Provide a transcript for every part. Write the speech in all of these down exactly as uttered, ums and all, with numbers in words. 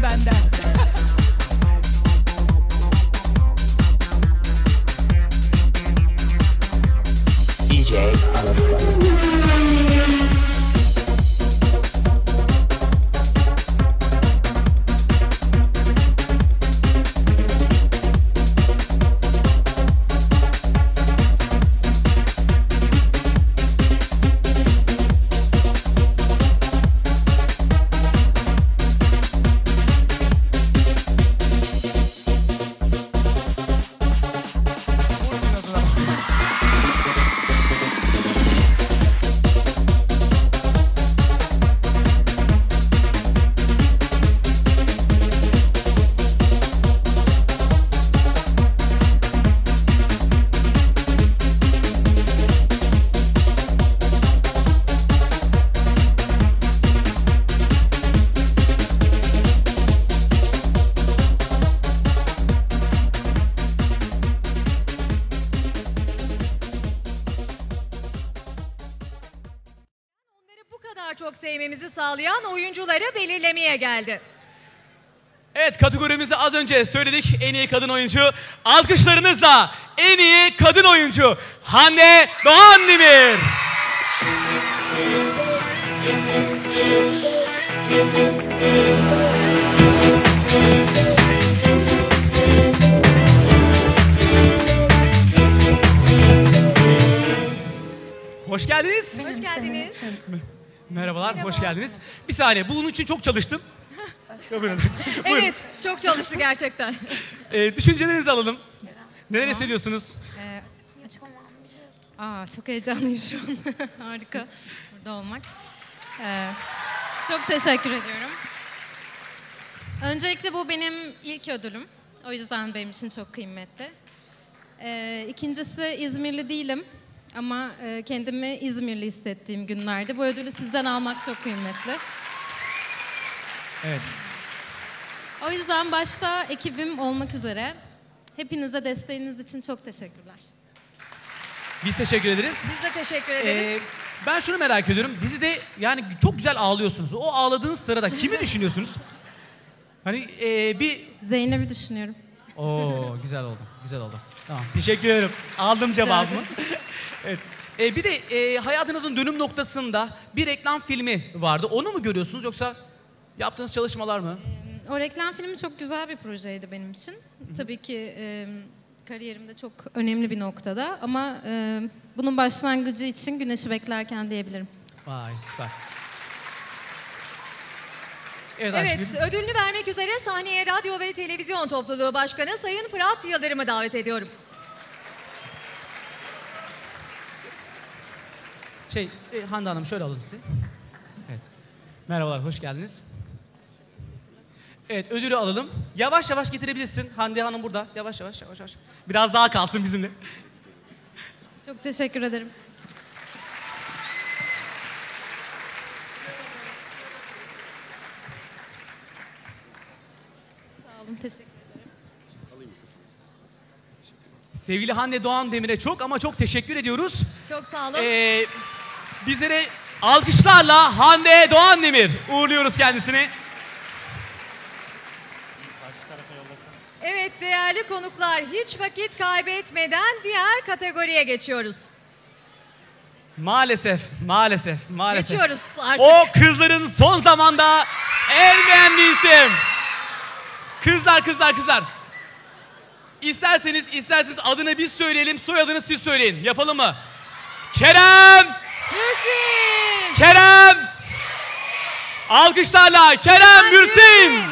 isteyin benden. D J Anastasio. Çok sevmemizi sağlayan oyuncuları belirlemeye geldi. Evet, kategorimizi az önce söyledik. En iyi kadın oyuncu. Alkışlarınızla en iyi kadın oyuncu Hande Doğandemir. Hoş geldiniz. Hoş geldiniz. Merhabalar, Merhaba. hoş geldiniz. Bir saniye, bunun için çok çalıştım. Evet, çok çalıştı gerçekten. Ee, düşüncelerinizi alalım. Neler hissediyorsunuz? Ee, Aa, çok heyecanlıyım şu an. Harika burada olmak. Ee, çok teşekkür ediyorum. Öncelikle bu benim ilk ödülüm. O yüzden benim için çok kıymetli. Ee, ikincisi İzmirli değilim. Ama e, kendimi İzmirli hissettiğim günlerde bu ödülü sizden almak çok kıymetli. Evet. O yüzden başta ekibim olmak üzere hepinize desteğiniz için çok teşekkürler. Biz teşekkür ederiz. Biz de teşekkür ederiz. Ee, ben şunu merak ediyorum. Dizide yani çok güzel ağlıyorsunuz. O ağladığınız sırada kimi düşünüyorsunuz? Hani ee, bir... Zeynep'i düşünüyorum. Oo, güzel oldu. Güzel oldu. Tamam. Teşekkür ederim. Aldım cevabımı. Evet. Ee, bir de ee, hayatınızın dönüm noktasında bir reklam filmi vardı. Onu mu görüyorsunuz yoksa yaptığınız çalışmalar mı? O reklam filmi çok güzel bir projeydi benim için. Tabii ki e, kariyerimde çok önemli bir noktada ama e, bunun başlangıcı için güneşi beklerken diyebilirim. Vay, süper. Evet, Evet, Ayşegül. ödülünü vermek üzere sahneye Radyo ve Televizyon Topluluğu Başkanı Sayın Fırat Yıldırım'ı davet ediyorum. Şey, e, Hande Hanım şöyle alalım sizi. Evet. Merhabalar, hoş geldiniz. Evet, ödülü alalım. Yavaş yavaş getirebilirsin. Hande Hanım burada. Yavaş yavaş, yavaş yavaş. Biraz daha kalsın bizimle. Çok teşekkür ederim. Sağ olun, teşekkür ederim. Sevgili Hande Doğandemir'e çok ama çok teşekkür ediyoruz. Çok sağ olun. Ee, bizlere alkışlarla Hande Doğandemir uğurluyoruz kendisini. Evet değerli konuklar, hiç vakit kaybetmeden diğer kategoriye geçiyoruz. Maalesef, maalesef, maalesef. Geçiyoruz artık. O kızların son zamanda en beğendiği isim. Kızlar, kızlar, kızlar. İsterseniz, isterseniz adını biz söyleyelim, soyadını siz söyleyin. Yapalım mı? Kerem! Bürsin! Kerem! Alkışlarla Kerem Bürsin!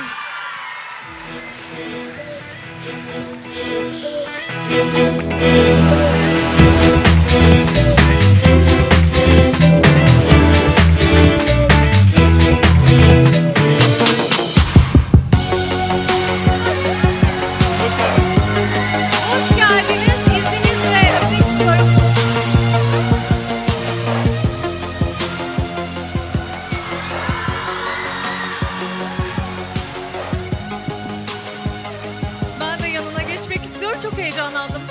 Hoş geldiniz. İzninizle öpmek istiyorum. Ben de yanına geçmek istiyorum. Çok heyecanlandım.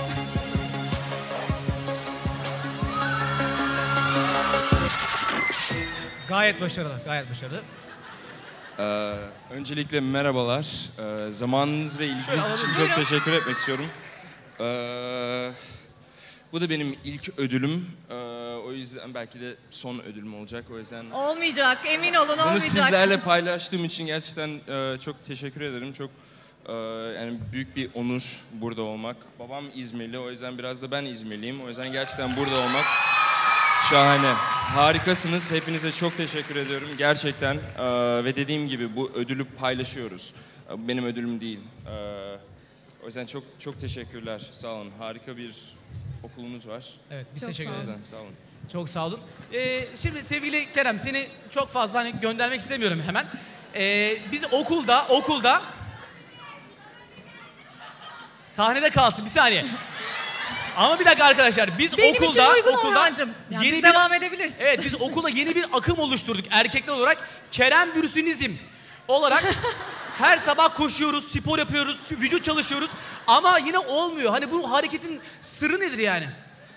Gayet başarılı, gayet başarılı. Ee, öncelikle merhabalar. Ee, zamanınız ve ilginiz için çok teşekkür etmek istiyorum. Ee, bu da benim ilk ödülüm. Ee, o yüzden belki de son ödülüm olacak. O yüzden Olmayacak, emin olun bunu olmayacak. sizlerle paylaştığım için gerçekten e, çok teşekkür ederim. Çok e, yani büyük bir onur burada olmak. Babam İzmirli, o yüzden biraz da ben İzmirliyim. O yüzden gerçekten burada olmak şahane. Harikasınız. Hepinize çok teşekkür ediyorum. Gerçekten. Ee, ve dediğim gibi bu ödülü paylaşıyoruz. Ee, bu benim ödülüm değil. Ee, o yüzden çok çok teşekkürler. Sağ olun. Harika bir okulunuz var. Evet, biz Çok teşekkür sağ ederiz. olun. O yüzden sağ olun. Çok sağ olun. Ee, şimdi sevgili Kerem, seni çok fazla hani göndermek istemiyorum hemen. Ee, biz okulda, okulda... Sahnede kalsın, bir saniye. Ama bir dakika arkadaşlar, biz Benim okulda... için uygun okulda Orhancığım. Yani yeni biz bir, devam edebiliriz. Evet, biz okulda yeni bir akım oluşturduk erkekler olarak. Kerem Bürsinizm olarak her sabah koşuyoruz, spor yapıyoruz, vücut çalışıyoruz. Ama yine olmuyor. Hani bu hareketin sırrı nedir yani?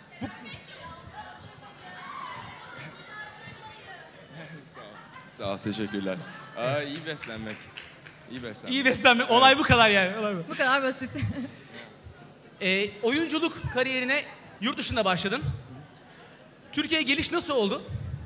Sağ ol, teşekkürler. Aa, iyi beslenmek. İyi beslenmek. İyi beslenmek, olay bu kadar yani. Olay bu. Bu kadar basit. Ee, oyunculuk kariyerine yurt dışında başladın. Türkiye'ye geliş nasıl oldu?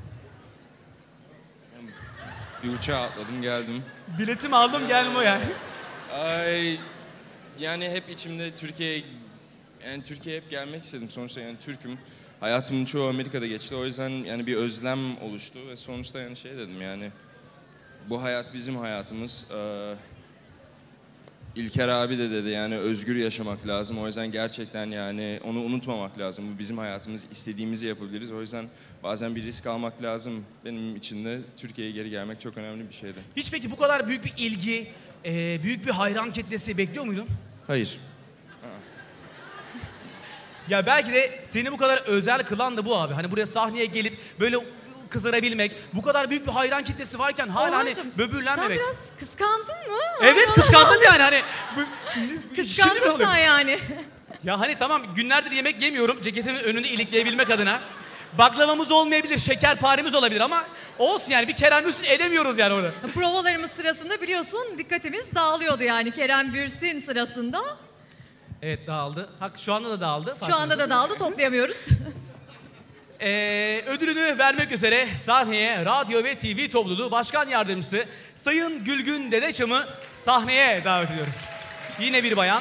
Bir uçağa atladım geldim. Biletimi aldım geldim o yani. Ay, yani hep içimde Türkiye'ye yani Türkiye'ye hep gelmek istedim. Sonuçta yani Türk'üm. Hayatımın çoğu Amerika'da geçti. O yüzden yani bir özlem oluştu ve sonuçta yani şey dedim yani bu hayat bizim hayatımız. Ee, İlker abi de dedi yani özgür yaşamak lazım. O yüzden gerçekten yani onu unutmamak lazım. Bu bizim hayatımız. İstediğimizi yapabiliriz. O yüzden bazen bir risk almak lazım. Benim için de Türkiye'ye geri gelmek çok önemli bir şeydi. Hiç peki bu kadar büyük bir ilgi, e, büyük bir hayran kitlesi bekliyor muydun? Hayır. Ya belki de seni bu kadar özel kılan da bu abi. Hani buraya sahneye gelip böyle kızarabilmek, bu kadar büyük bir hayran kitlesi varken hala hani Orhancığım, böbürlenmemek. Sen biraz kıskandın mı? Evet, kıskandım yani hani. bu- şimdi mi Kıskandın oluyor? sen yani. Ya hani tamam, günlerdir yemek yemiyorum ceketimin önünde ilikleyebilmek adına. Baklavamız olmayabilir, şekerparemiz olabilir ama olsun yani, bir Kerem Bürsin edemiyoruz yani orada. Provalarımız sırasında biliyorsun dikkatimiz dağılıyordu yani Kerem Bürsin sırasında. Evet, dağıldı. Hak şu anda da dağıldı. Şu anda da dağıldı, toplayamıyoruz. Ee, ödülünü vermek üzere sahneye Radyo ve T V Topluluğu Başkan Yardımcısı Sayın Gülgün Dedeçam'ı sahneye davet ediyoruz. Yine bir bayan.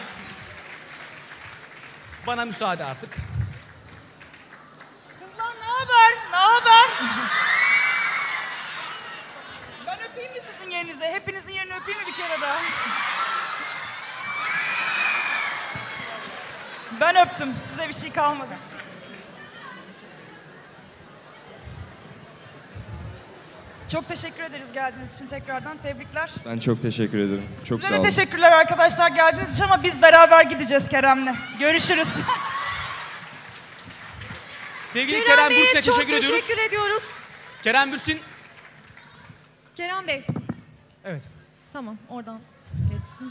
Bana müsaade artık. Kızlar ne haber? Ne haber? Ben öpeyim mi sizin yerinize? Hepinizin yerini öpeyim mi bir kere daha? Ben öptüm. Size bir şey kalmadı. Çok teşekkür ederiz geldiğiniz için tekrardan. Tebrikler. Ben çok teşekkür ederim. Çok Size sağ de olun. teşekkürler arkadaşlar geldiğiniz için ama biz beraber gideceğiz Kerem'le. Görüşürüz. Sevgili Kerem, Kerem, Bey'e Bürsin'e çok teşekkür ediyoruz. teşekkür ediyoruz. Kerem Bürsin. Kerem Bey. Evet. Tamam, oradan geçsin.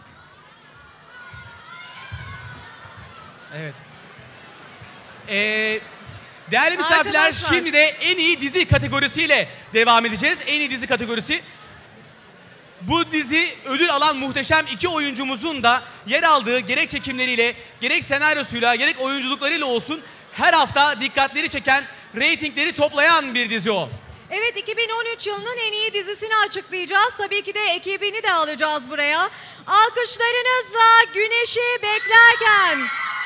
Evet. Ee, değerli misafirler, Arkadaşlar. şimdi de en iyi dizi kategorisiyle devam edeceğiz. En iyi dizi kategorisi. Bu dizi ödül alan muhteşem iki oyuncumuzun da yer aldığı gerek çekimleriyle, gerek senaryosuyla, gerek oyunculuklarıyla olsun her hafta dikkatleri çeken, reytingleri toplayan bir dizi o. Evet, iki bin on üç yılının en iyi dizisini açıklayacağız. Tabii ki de ekibini de alacağız buraya. Alkışlarınızla Güneşi Beklerken.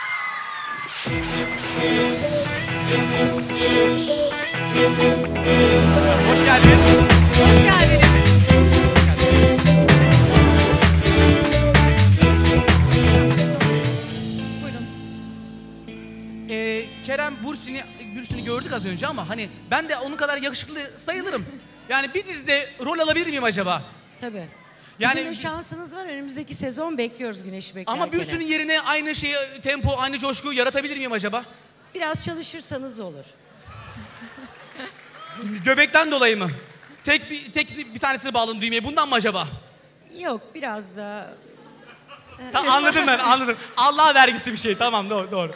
Hoş geldiniz. Hoş geldiniz. Buyurun. Ee, Kerem Bürsin'i Bürsin'i gördük az önce ama hani ben de onun kadar yakışıklı sayılırım. Yani bir dizide rol alabilir miyim acaba? Tabii. Yani- Sizin de şansınız var. Önümüzdeki sezon bekliyoruz Güneş'i beklerken. Ama Bürsin'in yerine aynı şeyi, tempo, aynı coşkuyu yaratabilir miyim acaba? Biraz çalışırsanız olur. Göbekten dolayı mı? Tek bir, tek bir tanesini bağladım düğmeye. Bundan mı acaba? Yok, biraz da... Ta, anladım ben, anladım. Allah vergisi bir şey. Tamam, doğru, doğru.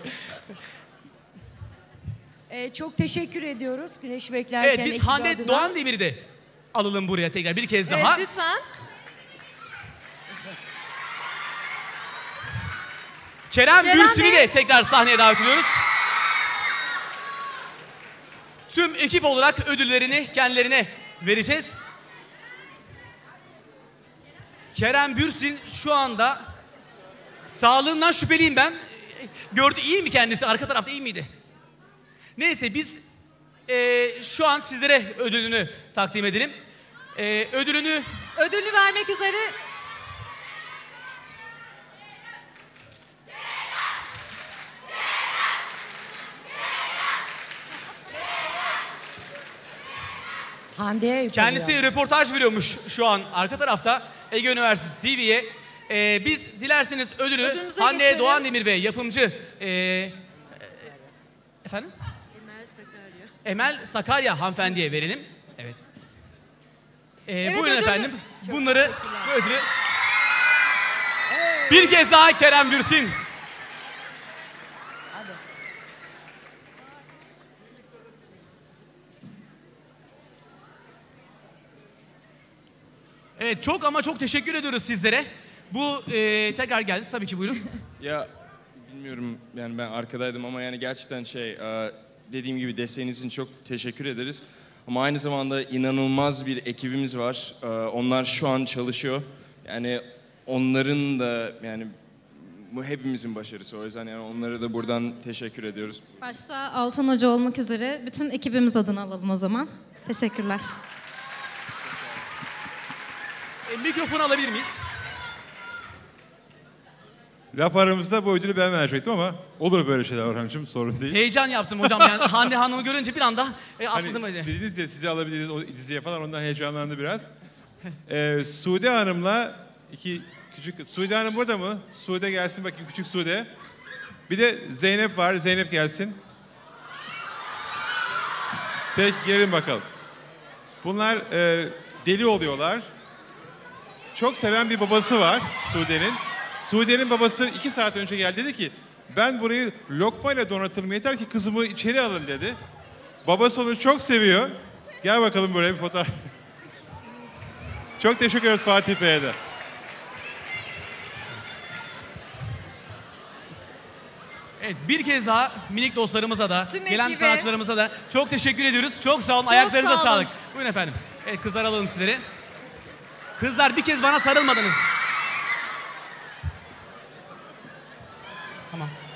Ee, çok teşekkür ediyoruz Güneş'i beklerken. Evet, biz ekibi Hande adına. Doğan Demir'i de alalım buraya tekrar bir kez Evet, daha. lütfen. Kerem, Kerem Bürsin'i Bey. de tekrar sahneye davet ediyoruz. Tüm ekip olarak ödüllerini kendilerine vereceğiz. Kerem Bürsin şu anda sağlığından şüpheliyim ben. Gördü, iyi mi kendisi? Arka tarafta iyi miydi? Neyse biz e, şu an sizlere ödülünü takdim edelim. E, ödülünü Ödülünü vermek üzere Hande'ye yapalım. kendisi röportaj veriyormuş şu an arka tarafta Ege Üniversitesi T V'ye. E, biz dilerseniz ödülü Ödülümüze Hande geçelim. Doğan Demir ve yapımcı e, e, efendim? Emel Sakarya. Emel Sakarya hanımefendiye verelim. Evet. Ee, Evet, buyurun ödülü- efendim. Bunları, bu ödülü. Bir kez daha Kerem Bürsin. Evet, çok ama çok teşekkür ediyoruz sizlere. Bu e, tekrar geldiniz tabii ki, buyurun. Ya bilmiyorum yani ben arkadaydım ama yani gerçekten şey e, dediğim gibi desteğiniz için çok teşekkür ederiz. Ama aynı zamanda inanılmaz bir ekibimiz var. E, Onlar şu an çalışıyor. Yani onların da yani bu hepimizin başarısı. O yüzden yani onlara da buradan teşekkür ediyoruz. Başta Altan Hoca olmak üzere bütün ekibimiz adına alalım o zaman. Teşekkürler. E, mikrofonu alabilir miyiz? Laf aramızda bu ödülü ben verecektim ama olur böyle şeyler Orhan'cığım, sorun değil. Heyecan yaptım hocam, yani Hande Hanım'ı görünce bir anda e, Hani atladım öyle. dediniz ya sizi alabiliriz o diziye falan, ondan heyecanlandı biraz. Ee, Sude Hanım'la iki küçük... Sude Hanım burada mı? Sude gelsin bakayım, küçük Sude. Bir de Zeynep var, Zeynep gelsin. Peki gelin bakalım. Bunlar e, deli oluyorlar. Çok seven bir babası var Sude'nin. Sude'nin babası iki saat önce geldi, dedi ki ben burayı lokmayla donatırım, yeter ki kızımı içeri alın dedi. Babası onu çok seviyor. Gel bakalım buraya bir fotoğraf. Çok teşekkür ederiz Fatih Bey'e de. Evet, bir kez daha minik dostlarımıza da, Tüm gelen ekibe. sanatçılarımıza da çok teşekkür ediyoruz. Çok sağ olun, Çok ayaklarınıza sağ olun. sağlık. Buyurun efendim. Evet, kızlar alalım sizleri. Kızlar, bir kez bana sarılmadınız. Tamam.